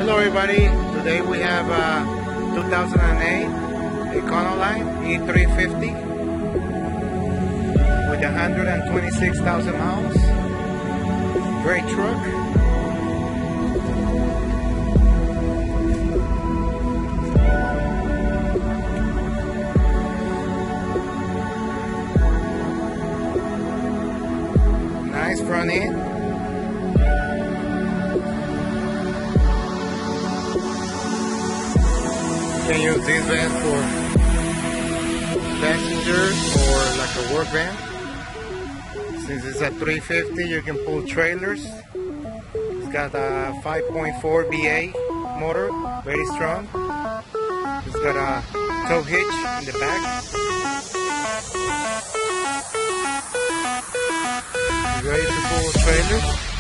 Hello everybody, today we have 2008 Econoline E350 with 126,000 miles. Great truck. Nice front end. You can use this van for passengers or like a work van. Since it's a 350, you can pull trailers. It's got a 5.4 BA motor, very strong. It's got a tow hitch in the back. It's ready to pull trailers.